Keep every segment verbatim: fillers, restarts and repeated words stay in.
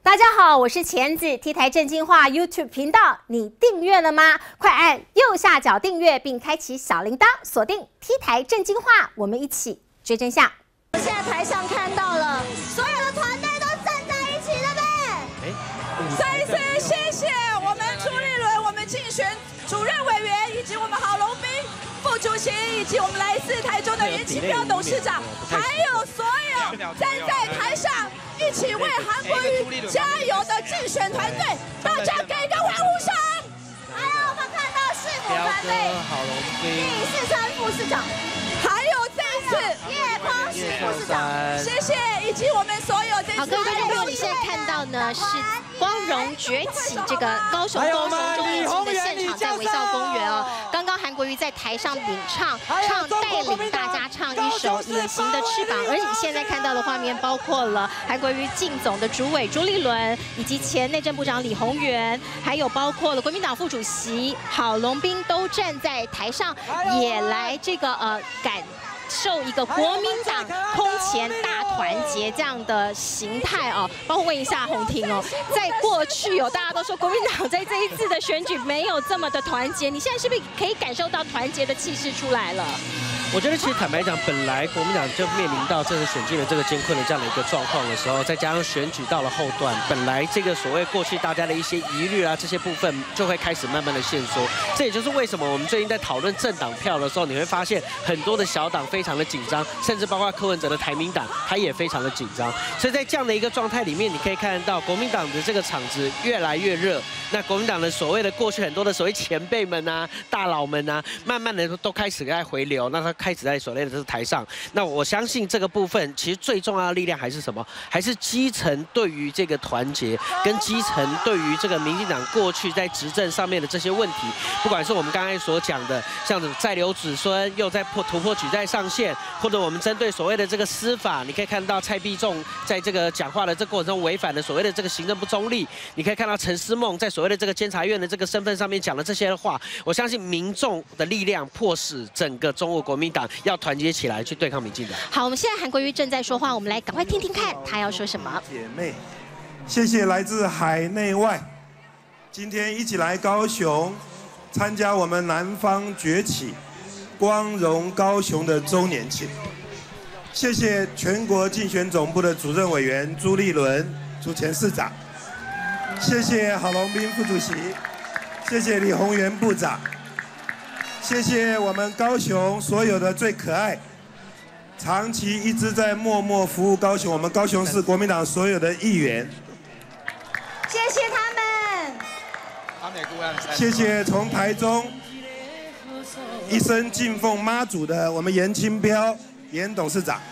大家好，我是钱子 ，T 台正经话 YouTube 频道，你订阅了吗？快按右下角订阅，并开启小铃铛，锁定 T 台正经话，我们一起追真相。 我现在台上看到了，所有的团队都站在一起了呗。 再一次谢谢我们朱立伦，我们竞选主任委员，以及我们郝龙斌副主席，以及我们来自台中的严启彪董事长，还有所有站在台上一起为韩国瑜加油的竞选团队，大家给个欢呼声！ 还有我们看到市府团队李世川副市长， 还有这一次叶匡时副市长， 谢谢，以及我们所有这次。 好，各位观众朋友，你现在看到呢是光荣崛起这个高雄高雄周年庆的现场，在微笑公园哦。刚刚韩国瑜在台上领唱，唱带领大家唱一首《隐形的翅膀》，而你现在看到的画面包括了韩国瑜竞总的主委朱立伦，以及前内政部长李鸿源，还有包括了国民党副主席郝龙斌都站在台上，也来这个呃感受一个国民党空前大团结这样的形态哦。包括问一下洪庭哦，在过去哦，大家都说国民党在这一次的选举没有这么的团结，你现在是不是可以感受到团结的气势出来了？ 我觉得其实坦白讲，本来国民党就面临到这个选进了这个艰困的这样的一个状况的时候，再加上选举到了后段，本来这个所谓过去大家的一些疑虑啊，这些部分就会开始慢慢的限缩。这也就是为什么我们最近在讨论政党票的时候，你会发现很多的小党非常的紧张，甚至包括柯文哲的台民党，他也非常的紧张。所以在这样的一个状态里面，你可以看得到国民党的这个场子越来越热。那国民党的所谓的过去很多的所谓前辈们啊、大佬们啊，慢慢的都开始在回流，那他开始在所谓的这个台上。那我相信这个部分，其实最重要的力量还是什么？还是基层对于这个团结，跟基层对于这个民进党过去在执政上面的这些问题，不管是我们刚才所讲的，像在留子孙又在破突破举债上限，或者我们针对所谓的这个司法，你可以看到蔡必仲在这个讲话的这个过程中违反了所谓的这个行政不中立，你可以看到陈思梦在所谓的这个监察院的这个身份上面讲的这些话，我相信民众的力量迫使整个中国国民党要团结起来去对抗民进党。 好，我们现在韩国瑜正在说话，我们来赶快听听看他要说什么。 姐妹，谢谢来自海内外，今天一起来高雄参加我们南方崛起光荣高雄的周年庆。谢谢全国竞选总部的主任委员朱立伦朱前市长，谢谢郝龙斌副主席，谢谢李鸿源部长，谢谢我们高雄所有的最可爱、长期一直在默默服务高雄，我们高雄市国民党所有的议员， 谢谢他们。 谢谢从台中一生敬奉妈祖的我们严清标严董事长。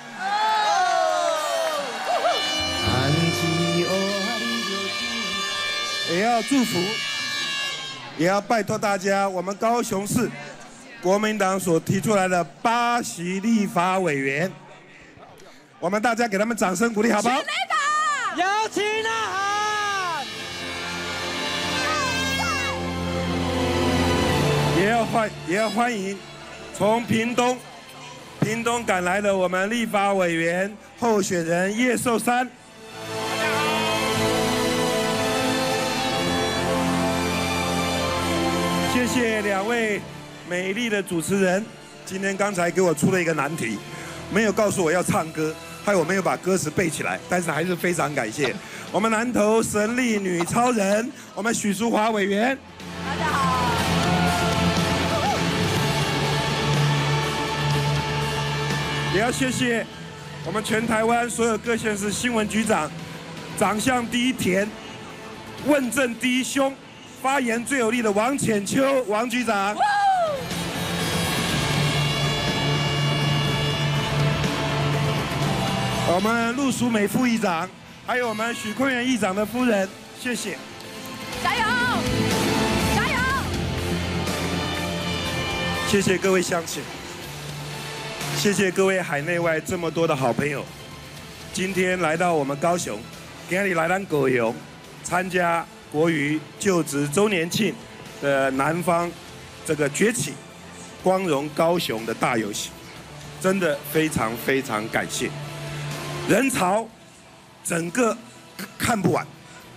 也要祝福，也要拜托大家，我们高雄市国民党所提出来的八席立法委员，我们大家给他们掌声鼓励，好不好？ 有请呐喊！ 也要欢也要欢迎从屏东屏东赶来的我们立法委员候选人叶寿山。谢谢两位美丽的主持人，今天刚才给我出了一个难题，没有告诉我要唱歌，害我没有把歌词背起来，但是还是非常感谢我们南投神力女超人，我们许淑华委员。 大家好。 也要谢谢我们全台湾所有各县市新闻局长，长相第一甜，问政第一凶。发言最有力的王浅秋王局长，我们陆淑美副议长，还有我们许坤元议长的夫人，谢谢， 加油，加油！ 谢谢各位乡亲，谢谢各位海内外这么多的好朋友，今天来到我们高雄，今天来咱高雄参加国瑜就职周年庆的南方这个崛起光荣高雄的大游行，真的非常非常感谢，人潮整个看不完，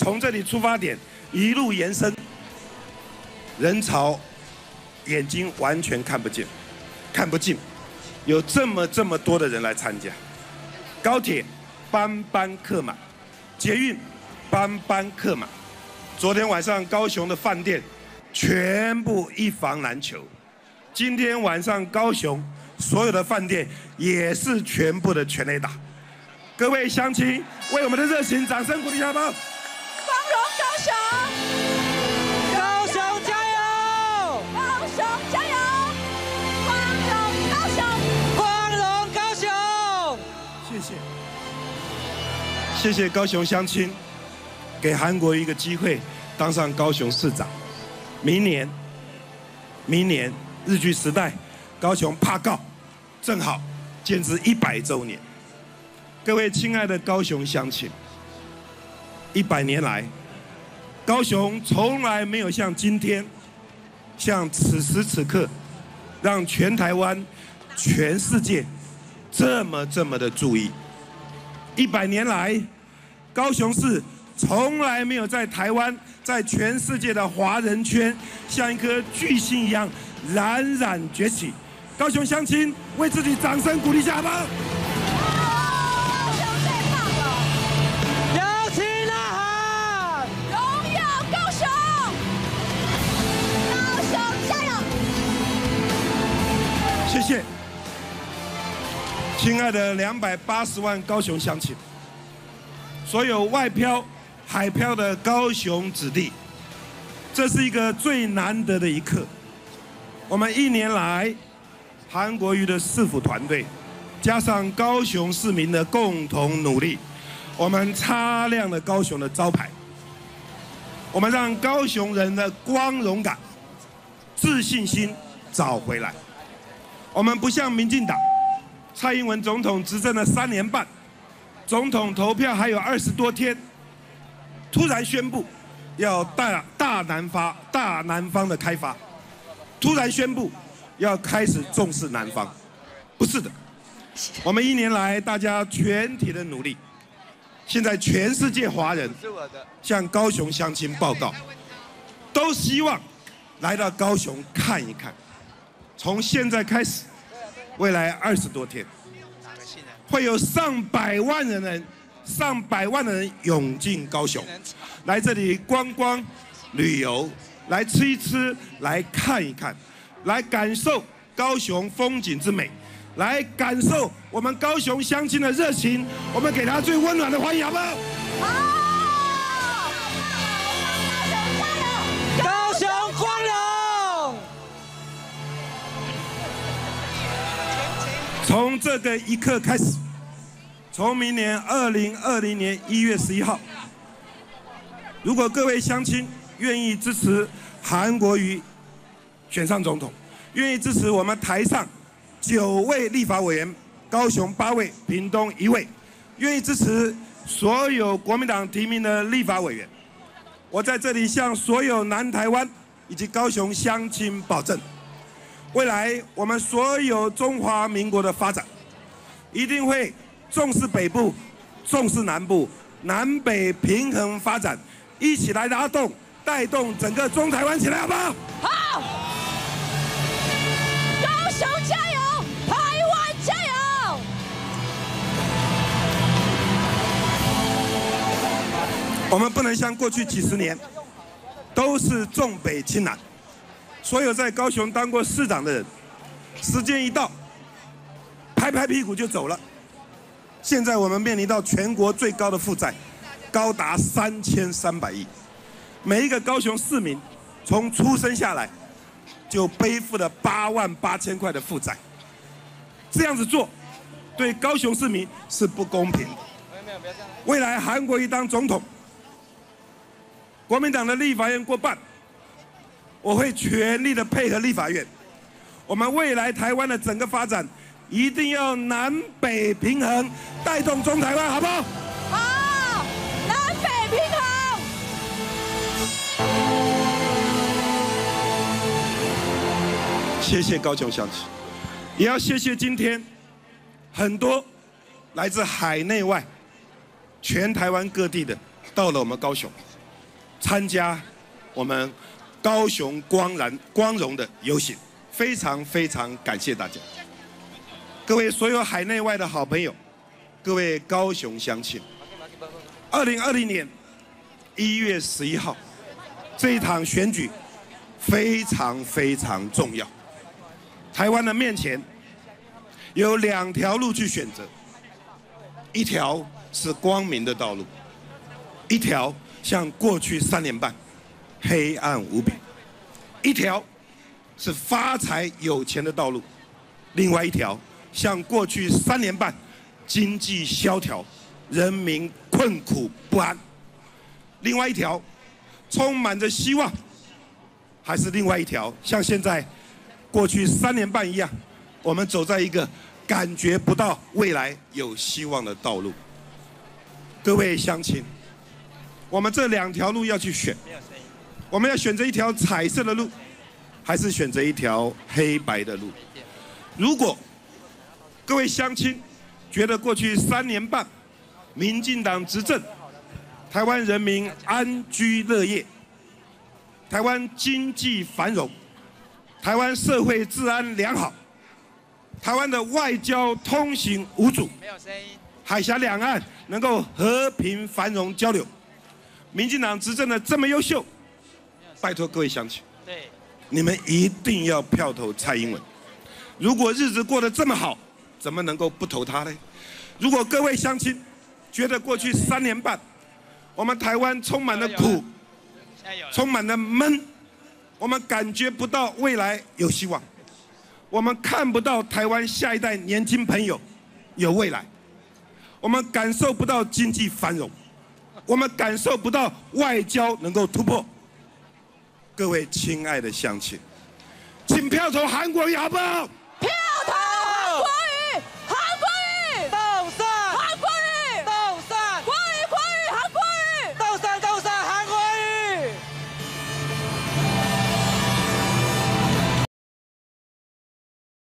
从这里出发点一路延伸，人潮眼睛完全看不见，看不尽，有这么这么多的人来参加。高铁班班客满，捷运班班客满。昨天晚上高雄的饭店全部一房难求，今天晚上高雄所有的饭店也是全部的全垒打。各位乡亲，为我们的热情掌声鼓励好不好？ 光荣高雄， 高雄加油！ 高雄加油！光荣高雄， 光荣高雄！ 谢谢，谢谢高雄乡亲，给韩国瑜一个机会当上高雄市长。明年，明年日据时代高雄帕告正好建制一百周年。各位亲爱的高雄乡亲，一百年来，高雄从来没有像今天，像此时此刻，让全台湾、全世界这么这么的注意。一百年来，高雄市从来没有在台湾，在全世界的华人圈像一颗巨星一样冉冉崛起。高雄乡亲为自己掌声鼓励一下吧！ 摇旗呐喊， 荣耀高雄，高雄加油！ 谢谢，亲爱的两百八十万高雄乡亲，所有外漂、海漂的高雄子弟，这是一个最难得的一刻。我们一年来，韩国瑜的市府团队，加上高雄市民的共同努力，我们擦亮了高雄的招牌，我们让高雄人的光荣感、自信心找回来。我们不像民进党，蔡英文总统执政了三年半，总统投票还有二十多天，突然宣布要大大南发大南方的开发，突然宣布要开始重视南方，不是的。我们一年来大家全体的努力，现在全世界华人向高雄乡亲报告，都希望来到高雄看一看。从现在开始，未来二十多天，会有上百万人人、上百万的人涌进高雄，来这里观光、旅游，来吃一吃，来看一看，来感受高雄风景之美，来感受我们高雄乡亲的热情，我们给他最温暖的欢迎，好不好？ 好， 高雄光荣！ 从这个一刻开始，从明年二零二零年一月十一号，如果各位乡亲愿意支持韩国瑜选上总统，愿意支持我们台上九位立法委员，高雄八位，屏东一位，愿意支持所有国民党提名的立法委员，我在这里向所有南台湾以及高雄乡亲保证，未来我们所有中华民国的发展，一定会重视北部，重视南部，南北平衡发展，一起来拉动、带动整个中台湾起来，好不好？ 好，高雄加油，台湾加油！ 我们不能像过去几十年都是重北轻南，所有在高雄当过市长的人，时间一到，拍拍屁股就走了。现在我们面临到全国最高的负债，高达三千三百亿。每一个高雄市民从出生下来就背负了八万八千块的负债，这样子做对高雄市民是不公平的。未来韩国瑜当总统，国民党的立法院过半，我会全力的配合立法院，我们未来台湾的整个发展一定要南北平衡，带动中台湾，好不好？ 好，南北平衡。 谢谢高雄乡亲，也要谢谢今天很多来自海内外、全台湾各地的到了我们高雄。 参加我们高雄光然光荣的游行，非常非常感谢大家。各位所有海内外的好朋友，各位高雄乡亲，二零二零年一月十一号这一场选举非常非常重要。台湾的面前有两条路去选择，一条是光明的道路，一条像过去三年半黑暗无比；一条是发财有钱的道路，另外一条像过去三年半经济萧条、人民困苦不安；另外一条充满着希望，还是另外一条像现在过去三年半一样，我们走在一个感觉不到未来有希望的道路。各位乡亲，我们这两条路要去选，我们要选择一条彩色的路，还是选择一条黑白的路？如果各位乡亲觉得过去三年半民进党执政，台湾人民安居乐业，台湾经济繁荣，台湾社会治安良好，台湾的外交通行无阻，海峡两岸能够和平繁荣交流，民进党执政的这么优秀，拜托各位乡亲，你们一定要票投蔡英文。如果日子过得这么好，怎么能够不投他呢？如果各位乡亲觉得过去三年半我们台湾充满了苦，充满了闷，我们感觉不到未来有希望，我们看不到台湾下一代年轻朋友有未来，我们感受不到经济繁荣，我们感受不到外交能够突破。各位亲爱的乡亲，请票投韩国瑜好不好？